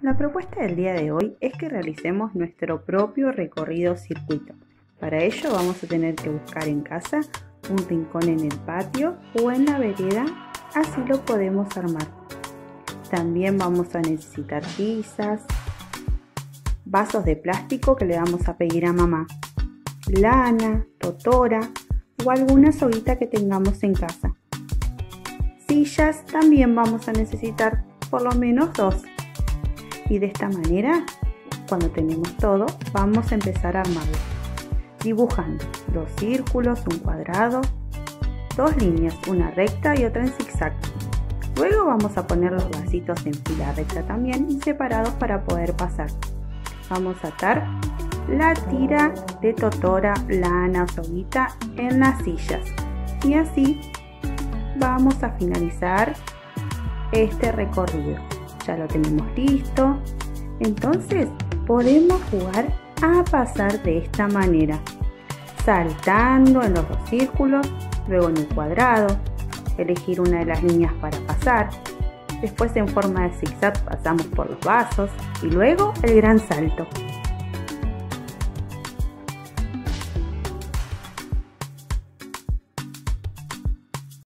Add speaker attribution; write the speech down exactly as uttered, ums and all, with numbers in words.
Speaker 1: La propuesta del día de hoy es que realicemos nuestro propio recorrido circuito. Para ello vamos a tener que buscar en casa un rincón en el patio o en la vereda, así lo podemos armar. También vamos a necesitar tizas, vasos de plástico que le vamos a pedir a mamá, lana, totora o alguna soguita que tengamos en casa. Sillas también vamos a necesitar por lo menos dos. Y de esta manera, cuando tenemos todo, vamos a empezar a armarlo. Dibujando dos círculos, un cuadrado, dos líneas, una recta y otra en zigzag. Luego vamos a poner los vasitos en fila recta también y separados para poder pasar. Vamos a atar la tira de totora, lana o soguita en las sillas. Y así vamos a finalizar este recorrido. Ya lo tenemos listo. Entonces podemos jugar a pasar de esta manera, saltando en los dos círculos, luego en el cuadrado, elegir una de las líneas para pasar, después en forma de zigzag pasamos por los vasos y luego el gran salto.